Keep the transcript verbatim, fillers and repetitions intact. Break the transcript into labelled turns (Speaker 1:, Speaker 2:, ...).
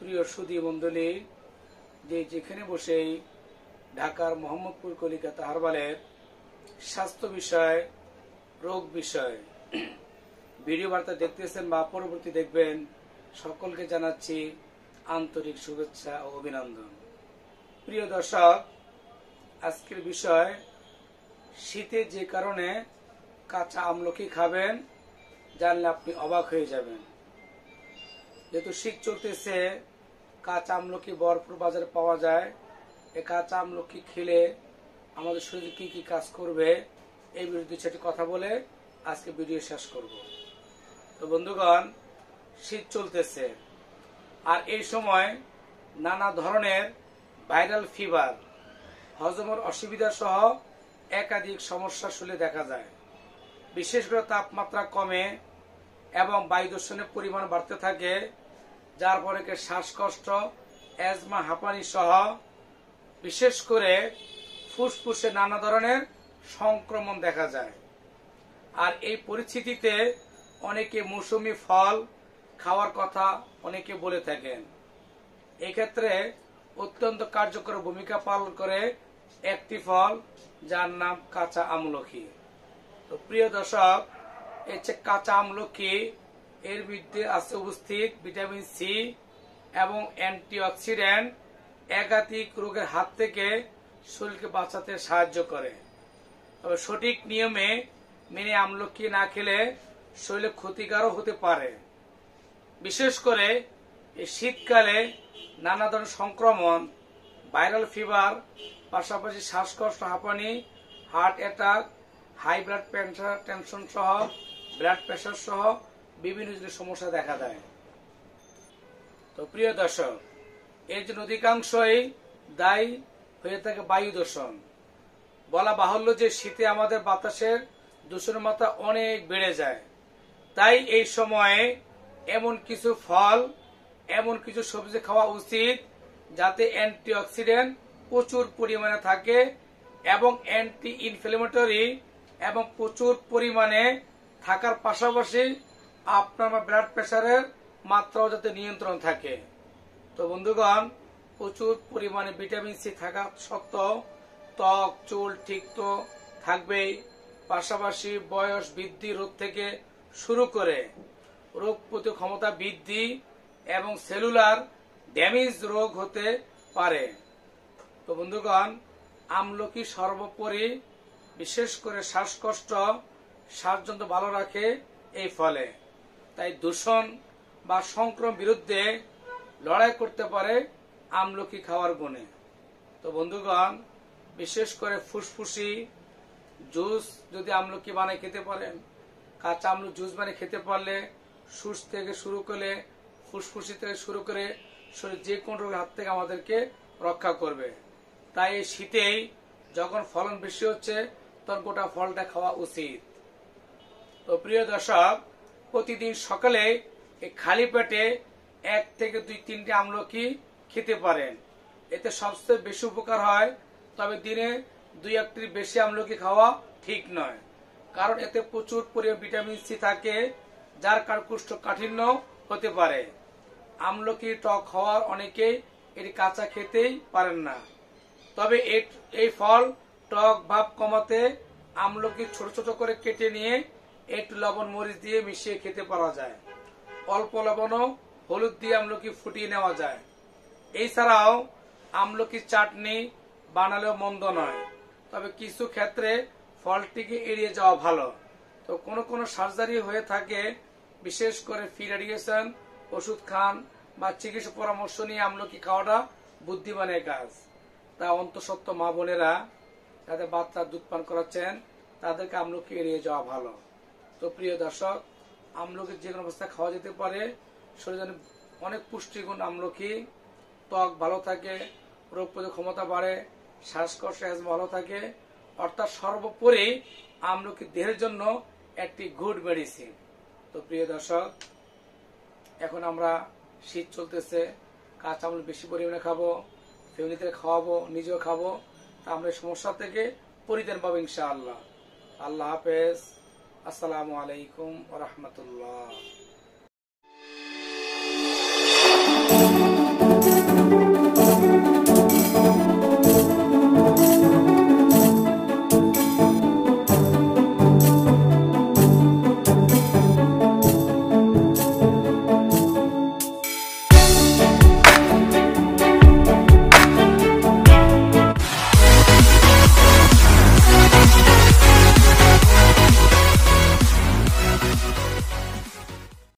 Speaker 1: প্রিয় সুধী মণ্ডলী, যে যেখানে বসেই ঢাকার মোহাম্মদপুর কলিকাতা হারবালের স্বাস্থ্য বিষয়, রোগ বিষয় ভিডিও বার্তা দেখতেছেন বা পরবর্তী দেখবেন, সকলকে জানাচ্ছি আন্তরিক শুভেচ্ছা ও অভিনন্দন। প্রিয় দর্শক, আজকের বিষয় শীতে যে কারণে কাঁচা আমলকি খাবেন, জানলে আপনি অবাক হয়ে যাবেন। যেহেতু শীত চলতেছে, কাঁচা আমলকি ভরপুর বাজারে পাওয়া যায়। এই কাঁচা আমলকি খেলে আমাদের শরীরে কি কি কাজ করবে, এই বিরুদ্ধে সেটি কথা বলে আজকে ভিডিও শেষ করব। তো বন্ধুগণ, শীত চলতেছে আর এই সময় নানা ধরনের ভাইরাল ফিভার, হজমের অসুবিধা সহ একাধিক সমস্যা শরীরে দেখা যায়। বিশেষ করে তাপমাত্রা কমে এবং বায়ু দূষণের পরিমাণ বাড়তে থাকে, যার ফলে শ্বাসকষ্ট, অ্যাজমা, হাঁপানি সহ বিশেষ করে ফুসফুসে নানা ধরনের সংক্রমণ দেখা যায়। আর এই পরিস্থিতিতে অনেকে মৌসুমী ফল খাওয়ার কথা অনেকে বলে থাকেন। এক্ষেত্রে অত্যন্ত কার্যকর ভূমিকা পালন করে একটি ফল, যার নাম কাঁচা আমলকি। তো প্রিয় দর্শক, এই যে কাঁচা আমলকি, এর মধ্যে আছে উপস্থিত ভিটামিন সি এবং অ্যান্টিঅক্সিডেন্ট, একাধিক রোগের হাত থেকে শরীরকে বাঁচাতে সাহায্য করে। তবে সঠিক নিয়মে মেনে আমলকি না খেলে শরীরে ক্ষতিকারও হতে পারে। বিশেষ করে এই শীতকালে নানা ধরনের সংক্রমণ, ভাইরাল ফিভার, পাশাপাশি শ্বাসকষ্ট, হাঁপানি, heart attack, high blood pressure, tension সহ ব্লাড প্রেশার সহ বিভিন্ন সমস্যা দেখা দেয়। তো প্রিয় দর্শক, এর জন্য অধিকাংশই দায়ী হয়ে থাকে বায়ু দূষণ। বলা বাহুল্য যে শীতে আমাদের বাতাসের দূষণের মাত্রা অনেক বেড়ে যায়। তাই এই সময়ে এমন কিছু ফল, এমন কিছু সবজি খাওয়া উচিত যাতে অ্যান্টিঅক্সিডেন্ট প্রচুর পরিমাণে থাকে এবং অ্যান্টি ইনফ্লেমেটরি এবং প্রচুর পরিমাণে থাকার পাশাপাশি আপনার ব্লাড প্রেশারের মাত্রাও যাতে নিয়ন্ত্রণ থাকে। তো বন্ধুগণ, প্রচুর পরিমাণে ভিটামিন সি থাকা সত্ত্বেও ত্বক, চুল ঠিক তো থাকবেই, পাশাপাশি বয়স বৃদ্ধি রোগ থেকে শুরু করে রোগ প্রতিরোধ ক্ষমতা বৃদ্ধি এবং সেলুলার ড্যামেজ রোগ হতে পারে। তো বন্ধুগণ, আমলকি সর্বোপরি বিশেষ করে শ্বাসকষ্ট, শ্বাসযন্ত্র ভালো রাখে এই ফলে। তাই দূষণ বা সংক্রমণ বিরুদ্ধে লড়াই করতে পারে আমলকি খাওয়ার গুণে। তো বন্ধুগণ, বিশেষ করে ফুসফুসি জুস যদি আমলকি বানিয়ে খেতে পারেন, কাঁচা আমলকি জুস বানিয়ে খেতে পারলে সুস থেকে শুরু করে ফুসফুসি থেকে শুরু করে শরীর যে কোনো রোগের হাত থেকে আমাদেরকে রক্ষা করবে। তাই এই শীতেই যখন ফলন বেশি হচ্ছে, তখন গোটা ফলটা খাওয়া উচিত। তো প্রিয় দর্শক, প্রতিদিন সকালে এই খালি পেটে এক থেকে দুই তিনটে আমলকি খেতে পারেন, এতে সবচেয়ে বেশি উপকার হয়। তবে দিনে দুই একটির বেশি আমলকি খাওয়া ঠিক নয়, কারণ এতে প্রচুর পরিমাণে ভিটামিন সি থাকে, যার কারণে কোষ্ঠকাঠিন্য হতে পারে। আমলকি টক হওয়ার অনেকেই এটি কাঁচা খেতেই পারেন না। তবে এই ফল টক ভাব কমাতে আমলকি ছোট ছোট করে কেটে নিয়ে একটু লবণ মরিচ দিয়ে মিশিয়ে খেতে পারা যায়। অল্প লবণ ও হলুদ দিয়ে আমলকি ফুটিয়ে নেওয়া যায়। এছাড়াও আমলকি চাটনি বানালেও মন্দ নয়, তবে কিছু ক্ষেত্রে ফলটিকে এড়িয়ে যাওয়া ভালো। তো কোনো কোনো সার্জারি হয়ে থাকে, বিশেষ করে ফি রেডিয়েশন ওষুধ খান বা চিকিৎসা পরামর্শ নিয়ে আমলকি খাওয়াটা বুদ্ধিমানের কাজ। তা অন্তঃসত্ত্ব মা বোনেরা যাদের বাচ্চা দুধ পান করাচ্ছেন, তাদেরকে আমলকি এড়িয়ে যাওয়া ভালো। তো প্রিয় দর্শক, আমলকি যে কোনো অবস্থায় খাওয়া যেতে পারে। শরীরে অনেক পুষ্টিগুণ আমলকি, ত্বক ভালো থাকে, রোগ প্রতিরোধ ক্ষমতা বাড়ে, শ্বাসকষ্ট, অ্যাজমা ভালো থাকে। অর্থাৎ সর্বোপরি আমলকি দেহের জন্য একটি গুড মেডিসিন। তো প্রিয় দর্শক, এখন আমরা শীত চলতেছে, কাঁচা আমলকি বেশি পরিমাণে খাবো, ফ্যামিলিতে খাওয়াবো, নিজেও খাবো। তা আমরা সমস্যা থেকে পরিত্রাণ পাবো ইনশাআল্লাহ। আল্লাহ হাফেজ। আসসালামু আলাইকুম ওয়া রাহমাতুল্লাহ।